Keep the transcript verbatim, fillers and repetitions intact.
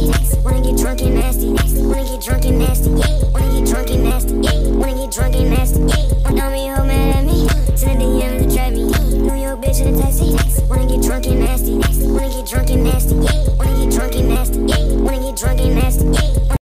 Wanna get drunk and nasty, wanna get drunk and nasty, wanna get drunk and nasty, wanna get drunk and nasty.